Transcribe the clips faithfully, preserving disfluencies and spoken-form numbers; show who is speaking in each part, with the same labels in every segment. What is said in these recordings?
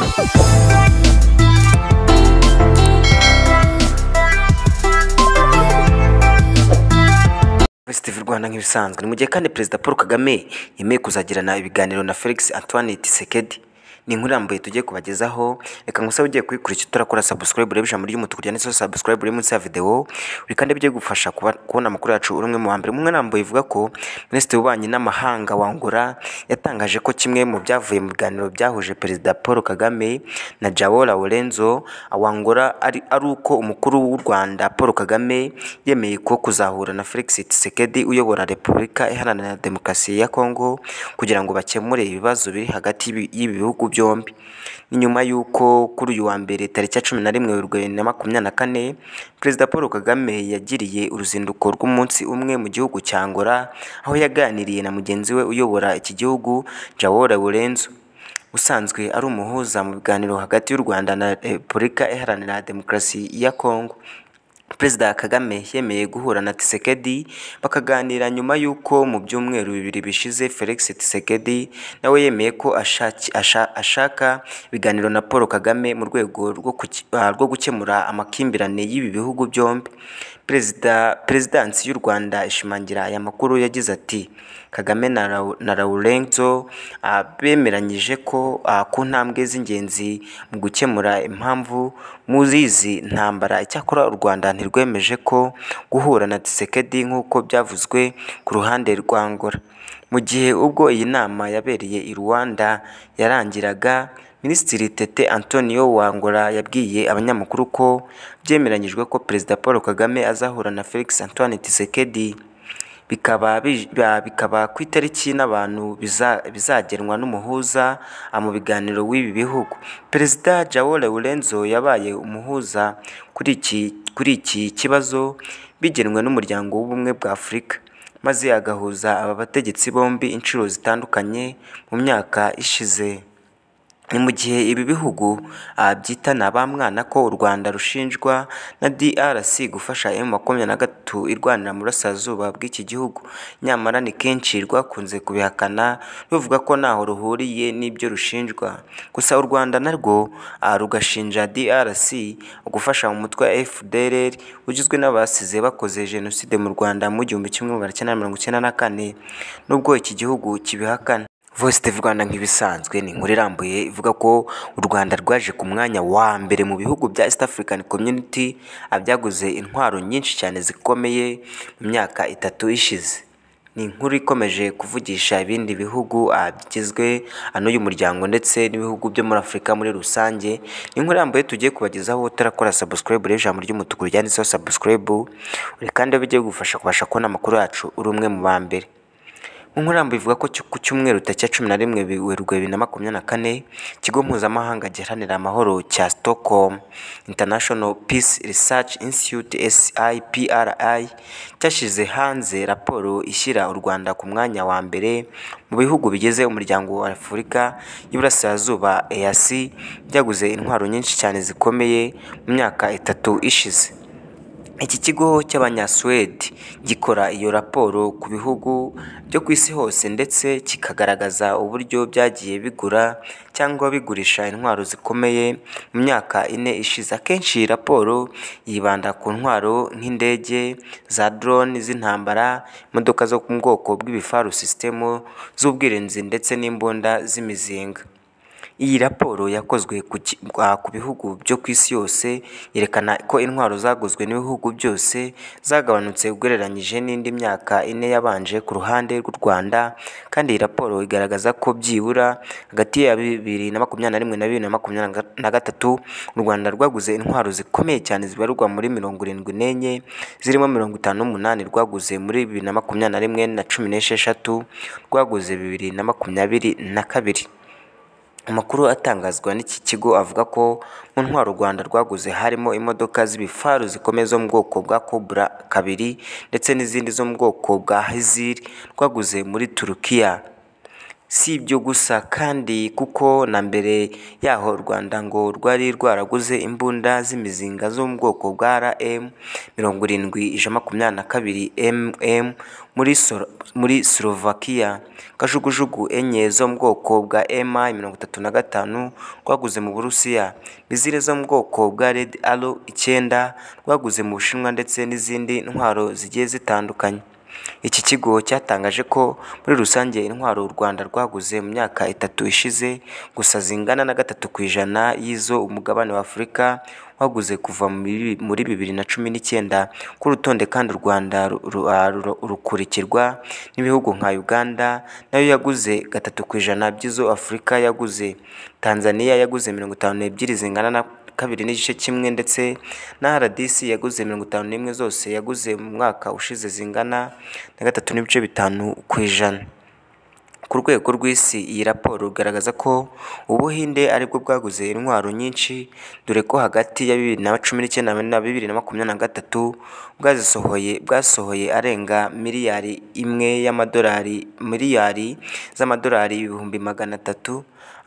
Speaker 1: Steve Rwanda nk'ibisanzwe ni mu gihe kandi Perezida Paul Kagame yemeye kuzagirana ibiganiro na Felix Antoine Tshisekedi. Ni inkuru irambuye tugiye kubagezaho, reka ngusabe ugiye kuyikurikira turakora subscribe urebe ijambo ry'umutuku ryanditseho subscribe uri munsi ya video, uri kandi bigiye gufasha kubona amakuru yacu uri umwe mu hambere. Mu irambuye ivuga ko Minisitiri w'Ububanyi n'Amahanga wa Angola yatangaje ko kimwe mu byavuye mu biganiro byahuje Perezida Paul Kagame na João Lourenço wa Angola ari ari uko umukuru w'u Rwanda Paul Kagame yemeye ko kuzahura na Felix Tshisekedi uyobora Repubulika Iharanira Demokarasi ya Kongo kugira ngo bakemure ibibazo biri hagati y'ibi bihugu byombi. Ni nyuma yuko kuri uyu wa mbere tariki ya cumi na rimwe Werurwe bibiri na makumyabiri na kane Perezida Paul Kagame yagiriye uruzinduko rw'umunsi umwe mu gihugu cya Angola, aho yaganiriye na mugenzi we uyobora iki gihugu João Lourenço usanzwe ari umuhuza mu biganiro hagati y'u Rwanda na Repubulika Iharanira Demokarasi ya Kongo. Perezida Kagame yemeye guhura na Tshisekedi bakaganira nyuma yuko mu byumweru bibiri bishize Felix Tshisekedi nawe yemeye ko ashaka ashaka ibiganiro na Paul Kagame mu rwego rwo gukemura amakimbirane y'ibi bihugu byombi. Perezida Perezidansi y'u Rwanda ishimangira aya makuru yagize ati Kagame na Lourenço bemeranyije ko ku ntambwe z'ingenzi mu gukemura impamvu muzizi ntambara. Icyakora u Rwanda ntirwemeje ko guhura na Tshisekedi nk'uko byavuzwe ku ruhande rwa Angola. Mu gihe ubwo iyi nama yabereye i Rwanda yarangiraga, Minisitiri Tete Antonio wa Angola yabwiye abanyamakuru ko byemeranyijwe ko Perezida Paul Kagame azahura na Felix Antoine Tshisekedi bikaba bikaba ku itariki n'abantu bizagenwa n'umuhuza mu biganiro w'ibi bihugu. Perezida João Lourenço yabaye umuhuza kuri iki kuri iki kibazo bigenwe n'umuryango w'ubumwe bwa Afurika, maze agahuza aba bategetsi bombi inshuro zitandukanye mu myaka ishize. Ni mu gihe ibi bihugu byitana ba mwana ko u Rwanda rushinjwa na D R C gufasha M makumyabiri na gatatu irwanira mu burasirazuba bw'iki gihugu, nyamara ni kenshi rwakunze kubihakana ruvuga ko ntaho ruhuriye n'ibyo rushinjwa. Gusa u Rwanda narwo rugashinja D R C gufasha mu mutwe wa F D L R ugizwe n'abasize bakoze jenoside mu Rwanda mu gihumbi kimwe magana cyenda mirongo icyenda na kane, nubwo iki gihugu kibihakana. Voice T V Rwanda nk'ibisanzwe ni inkuru irambuye ivuga ko u Rwanda rwaje ku mwanya wa mbere mu bihugu bya East African Community byaguze intwaro nyinshi cyane zikomeye mu myaka itatu ishize. Ni inkuru ikomeje kuvugisha ibindi bihugu bigizwe n'uyu muryango ndetse n'ibihugu byo muri Afurika muri rusange. Ni inkuru irambuye tugiye kubagezaho, utarakora subscribe urebe ijambo ry'umutuku ryanditseho subscribe, uri kandi bigiye gufasha kubasha kubona amakuru yacu uri umwe mu ba mbere. Umurambo ivuga ko ku cyumweru tariki ya cumi na rimwe Werurwe bibiri na makumyabiri na kane ikigo mpuzamahanga giharanira amahoro cya Stockholm International Peace Research Institute S I P R I cyashyize hanze raporo ishyira u Rwanda ku mwanya wa mbere mu bihugu bigize umuryango wa Afurika y'Iburasirazuba E A C byaguze intwaro nyinshi cyane zikomeye mu myaka itatu ishize. Iki kigo cy'Abanyaswede gikora iyo raporo ku bihugu byo ku isi hose ndetse kikagaragaza uburyo byagiye bigura cyangwa bigurisha intwaro zikomeye mu myaka ine ishize. Akenshi raporo yibanda ku ntwaro nk'indege za drone z'intambara, imodoka zo mu bwoko bw'ibifaru system z'ubwirinzi ndetse n'imbunda z'imizinga. Iyi raporo yakozwe ku bihugu byo ku isi yose yerekana ko intwaro zaguzwe n'ibihugu byose zagabanutse ugereranyije n'indi myaka ine yabanje ku ruhande rw'u Rwanda, kandi iyi raporo igaragaza ko byibura hagati ya bibiri na makumyabiri na rimwe na bibiri na makumyabiri na gatatu u Rwanda rwaguze intwaro zikomeye cyane zibarurwa muri mirongo irindwi n'enye, zirimo mirongo itanu n'umunani rwaguze muri bibiri na makumyabiri na rimwe na cumi n'esheshatu rwaguze bibiri na makumyabiri na kabiri. Amakuru atangazwa n'iki kigo avuga ko mu ntwaro u Rwanda rwaguze harimo imodoka z'ibifaru zikomeye zo mu bwoko bwa Cobra kabiri ndetse n'izindi zo mu bwoko bwa Hizir rwaguze muri Turukiya. Si ibyo gusa kandi kuko na mbere yaho u Rwanda ngo rwari rwaraguze imbunda z'imizinga zo mu bwoko bwa R M mirongo irindwi ijana makumyabiri na kabiri M M muri muri Slovakia, kajugujugu enye zo mu bwoko bwa M I mirongo itatu na gatanu rwaguze mu Burusiya, mizile zo mu bwoko bwa Red Arrow icyenda rwaguze mu Bushinwa ndetse n'izindi ntwaro zigiye zitandukanye. Iki kigo cyatangaje ko muri rusange intwaro u Rwanda rwaguze mu myaka itatu ishize gusa zingana na gatatu ku ijana y'izo umugabane wa Afurika waguze kuva muri bibiri na cumi n'icyenda. Ku rutonde kandi u Rwanda rukurikirwa n'ibihugu nka Uganda nayo yaguze gatatu ku ijana by'izo Afurika yaguze. Tanzania yaguze mirongo itanu n'ebyiri zingana na kabiri n'igice kimwe ndetse na R D C yaguze mirongo itanu n'imwe zose yaguze mu mwaka ushize zingana na gatatu n'ibice bitanu ku ijana. Ku rwego rw'isi iyi raporo igaragaza ko Ubuhinde aribwo bwaguze intwaro nyinshi, dore ko hagati ya bibiri na cumi n'icyenda na bibiri na makumyabiri na gatatu bwazisohoye bwasohoye arenga miliyari imwe y'amadolari miliyari z'amadolari ibihumbi magana atatu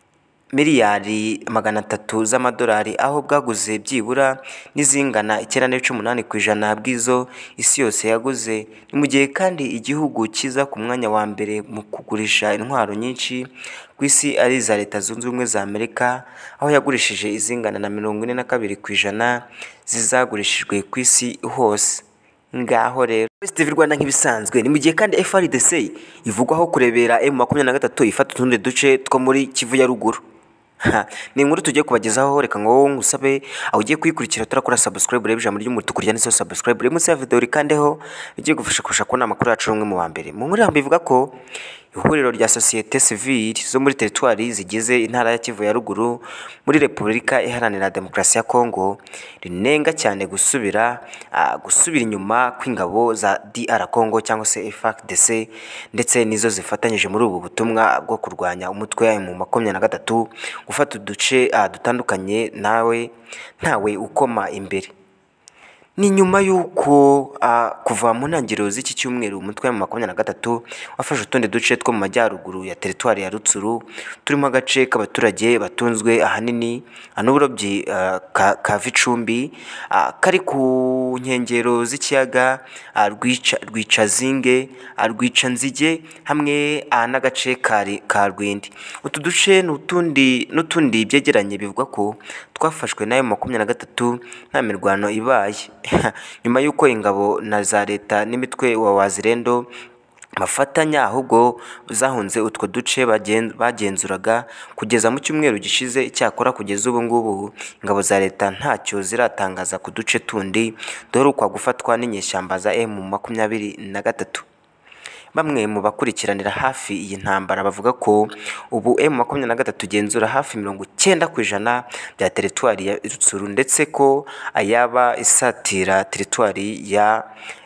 Speaker 1: miliyari magana atatu z'amadolari, aho bwaguze byibura n'izingana icyenda n'ibice umunani ku ijana bw'izo isi yose yaguze. Ni mu gihe kandi igihugu kiza ku mwanya wa mbere mu kugurisha intwaro nyinshi ku isi ari iza Leta Zunze Ubumwe za Amerika, aho yagurishije izingana na mirongo ine na kabiri ku ijana zizagurishijwe ku isi hose. Ngaho rero T V Rwanda nk'ibisanzwe ni mu gihe kandi F R D C ivugwaho kurebera M makumyabiri na gatatu ifata utundi duce two muri Kivu ya ruguru. Ni inkuru tugiye kubagezaho, reka ngo ngusabe aho ugiye kuyikurikira turakora subscribe reba ijambo ry'umutuku ryanditseho subscribe reba munsi ya video rikandeho, bigiye gufasha kurusha kubona amakuru yacu rumwe mu wa mbere. Mu nkuru ivuga ko ihuriro rya societe civile zo muri territoire zigize intara ya Kivu ya ruguru muri Repubulika Iharanira Demokarasi ya Kongo rinenga cyane gusubira uh, gusubira inyuma kw'ingabo za D R Congo cyangwa se F A R D C ndetse nizo zifatanyije muri ubu butumwa bwo kurwanya umutwe mu makumyabiri na gatatu gufata uduce uh, dutandukanye nawe ntawe ukoma imbere. Ni nyuma yuko uh, kuva mu ntangiriro z'iki cyumweru umutwe wa makumyabiri na gatatu wafashe utundi duce two mu majyaruguru ya teritwari ya Rutsuru turimo agace k'abaturage batunzwe ahanini n'uburobyi uh, ka, ka Vicumbi uh, kari ku nkengero z'ikiyaga uh, rwica rwicazinge uh, rwicanzige hamwe uh, n'agace ka Rwindi. Utu duce n'utundi n'utundi byegeranye bivuga ko twafashwe nayo makumyabiri na gatatu nta mirwano ibaye nyuma yuko ingabo na za leta n'imitwe wa Wazirendo mafatanya ahubwo zahunze utwo duce bagenzuraga kugeza mu cyumweru gishize. Icyakora kugeza ubu ngubu ingabo za leta ntacyo ziratangaza ku duce tundi duherukwa gufatwa n'inyeshyamba za M makumyabiri na gatatu. Bamwe mu bakurikiranira hafi iyi ntambara bavuga ko ubu M makumyabiri na gatatu genzura hafi mirongo icyenda ku ijana bya teritwari ya Rutsuru ndetse ko ayaba isatira teritwari ya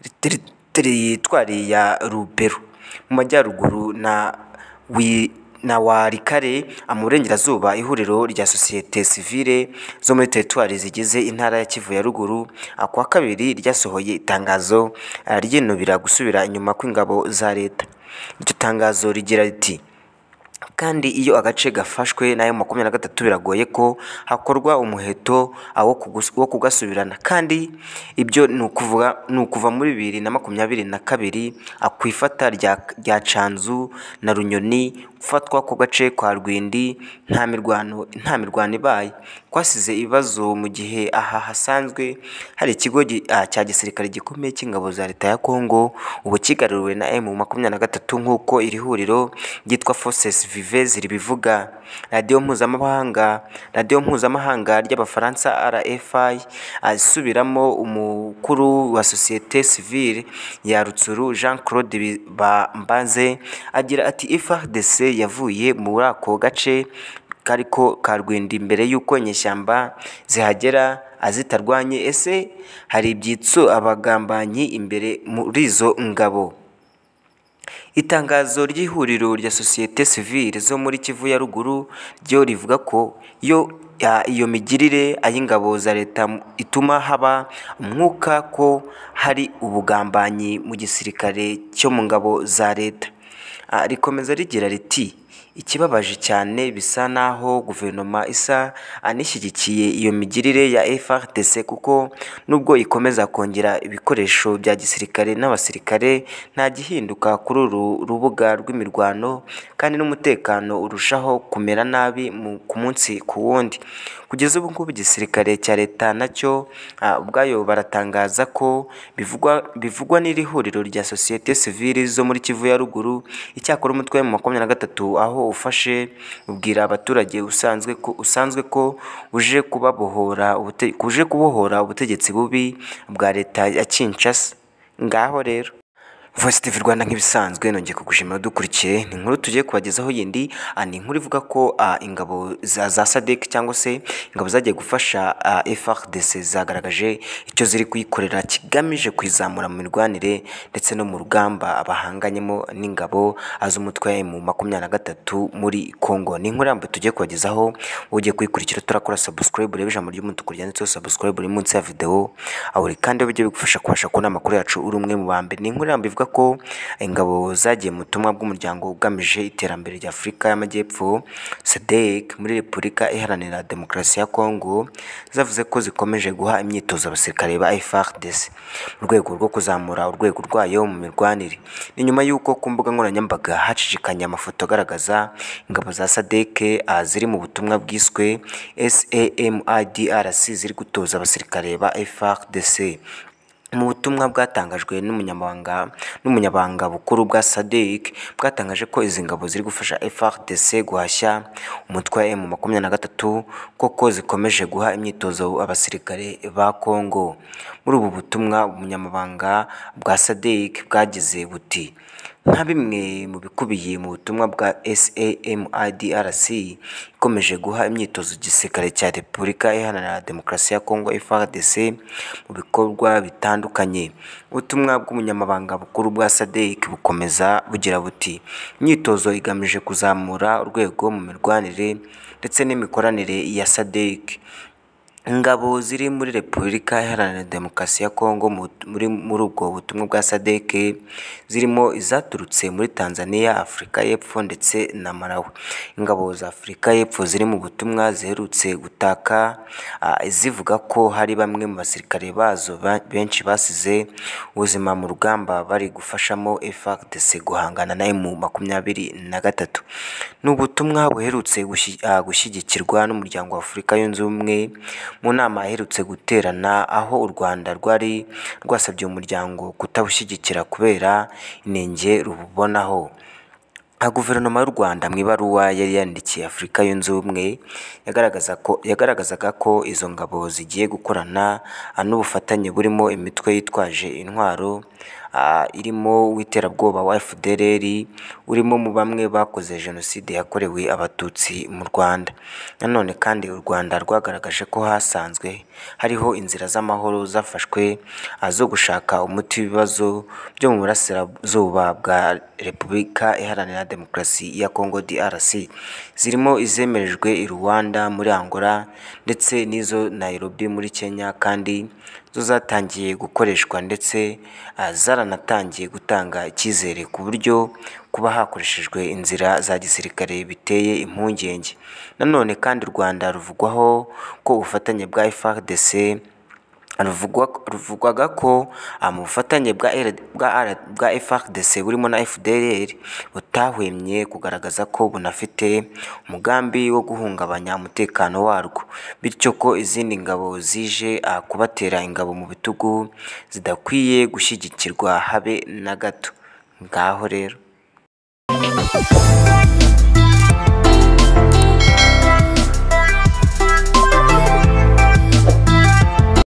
Speaker 1: teritwari ya Rubero mu majyaruguru na wi na Warikare amurengerazuba. Ihuriro rya societe civile zo muri teritwari zigize intara ya Kivu ya ruguru akwa kabiri ryasohoye itangazo ryinubira gusubira inyuma kw'ingabo za leta. Iryo tangazo rigira riti kandi iyo agace gafashwe nayo makumyabiri na gatatu biragoye ko hakorwa umuheto wo kugasubirana, kandi ibyo ni ukuvuga ni ukuva muri bibiri na makumyabiri na kabiri akwifata rya Canzu na Runyoni ufatwa ku gace kwa Rwindi nta mirwano nta mirwano ibaye, kwasize ibibazo mu gihe aha hasanzwe hari ikigo cya gisirikare gikomeye cy'ingabo za leta ya Kongo ubu kigaruriwe na M makumyabiri na gatatu nk'uko iri huriro ryitwa Forces Vives ribivuga. Radio mpuzamahanga radio mpuzamahanga ry'Abafaransa R F I asubiramo umukuru wa societe civile ya Rutsuru Jean Claude Mbanze agira ati F A R D C yavuye muri ako gace kariko ka Rwindi mbere yuko inyeshyamba zihagera azitarwanye. Ese hari ibyitso abagambanyi imbere muri izo ngabo? Itangazo ry'ihuriro rya societe civile zo muri Kivu ya ruguru ryo rivuga ko yo iyo migirire ay'ingabo za leta ituma haba umwuka ko hari ubugambanyi mu gisirikare cyo mu ngabo za leta. Rikomeza rigira riti Ikibabaje cyane bisa naho guverinoma isa anishyigikiye iyo migirire ya F A R D C kuko nubwo ikomeza kongera ibikoresho bya gisirikare n'abasirikare nta gihinduka kuri uru rubuga rw'imirwano kandi n'umutekano urushaho kumera nabi ku munsi ku wundi. Kugeza ubu ngubu igisirikare cya leta nacyo ubwayo baratangaza ko bivugwa bivugwa n'iri huriro rya sosiyete sivile zo muri Kivu ya ruguru. Icyakora umutwe wa makumyabiri na gatatu aho ufashe ubwira abaturage usanzwe ko usanzwe ko uje kubabohora uje kubohora ubutegetsi bubi bwa leta ya Kinshasa. Ngaho rero Voice T V Rwanda nk'ibisanzwe nongeye kugushimira dukurikiye ni inkuru tugiye kubagezaho yindi ni inkuru ivuga ko ingabo za za SADC cyangwa se ingabo zagiye gufasha F A R D C zagaragaje icyo ziri kuyikorera kigamije kwizamura mu mirwanire ndetse no mu rugamba abahanganyemo n'ingabo az'umutwe mu makumyabiri na gatatu muri Congo. Ni inkuru yambaye tugiye kubagezaho ugiye kuyikurikira turakora subscribe urebe ijambo ry'umutuku ryanditseho subscribe uri munsi ya video aho kandi bijye bigufasha kubasha kubona amakuru yacu uri umwe mu bambere. Ni inkuru yambaye ivuga ko ingabo zagiye mu butumwa bw'umuryango ugamije iterambere rya Afurika y'Amajyepfo SADC muri Repubulika Iharanira Demokarasi ya Congo zavuze ko zikomeje guha imyitozo abasirikare ba F A R D C mu rwego rwo kuzamura urwego rwayo mu mirwanire. Ni nyuma y'uko ku mbuga nkoranyambaga hacicikanye amafoto agaragaza ingabo za SADC ziri mu butumwa bwiswe S A M I D R C ziri gutoza abasirikare ba F A R D C. Mu butumwa bwatangajwe n'umunyamabanga n'umunyabanga bukuru bwa SADC bwatangaje ko izi ngabo ziri gufasha F A R D C guhashya umutwe wa makumyabiri na gatatu koko zikomeje guha imyitozo abasirikare ba Congo. Muri ubu butumwa umunyamabanga bwa SADC bwagize buti nka bimwe mu bikubiye mu butumwa bwa S A M I D R C ikomeje guha imyitozo gisirikare cya Repubulika Iharanira Demokarasi ya Congo F A R D C mu bikorwa bitandukanye. Ubutumwa bw'umunyamabanga bukuru bwa SADC bukomeza bugira buti imyitozo igamije kuzamura urwego mu mirwanire ndetse n'imikoranire ya SADC. Ingabo ziri muri Repubulika Iharanira Demokarasi ya Congo muri muri ubwo butumwa bwa SADC zirimo izaturutse muri Tanzania, Afurika y'Epfo ndetse na Malawi. Ingabo za Afurika y'Epfo ziri mu butumwa ziherutse gutaka zivuga ko hari bamwe mu basirikare bazo benshi basize ubuzima mu rugamba bari gufashamo F A R D C guhangana na M makumyabiri na gatatu. N'ubutumwa buherutse gushyigikirwa n'umuryango wa Afurika yunze ubumwe mu nama aherutse guterana aho u Rwanda rwari rwasabye umuryango kutabushyigikira kubera inenge rububonaho. Guverinoma y'u Rwanda mu ibaruwa yari yandikiye Afurika yunze ubumwe yagaragaza ko yagaragazaga ko izo ngabo zigiye gukorana n'ubufatanye burimo imitwe yitwaje intwaro irimo w'iterabwoba wa F D L R urimo mu bamwe bakoze jenoside yakorewe abatutsi mu Rwanda. Nanone kandi u Rwanda rwagaragaje ko hasanzwe hariho inzira z'amahoro zafashwe zo gushaka umuti w'ibibazo byo mu burasirazuba bwa Repubulika Iharanira Demokarasi ya Congo D R C zirimo izemerejwe i Rwanda muri Angola ndetse n'izo Nairobi muri Kenya kandi zo zatangiye gukoreshwa ndetse zaranatangiye gutanga icyizere ku buryo kuba hakoreshejwe inzira za gisirikare biteye impungenge. Nanone kandi u Rwanda ruvugwaho ko ubufatanye bwa F A R D C ruvugwaga ko mu bufatanye bwa bwa F A R D C burimo na F D L R butahwemye kugaragaza ko bunafite umugambi wo guhungabanya umutekano warwo, bityo ko izindi ngabo zije kubatera ingabo mu bitugu zidakwiye gushyigikirwa habe na gato. Ngaho rero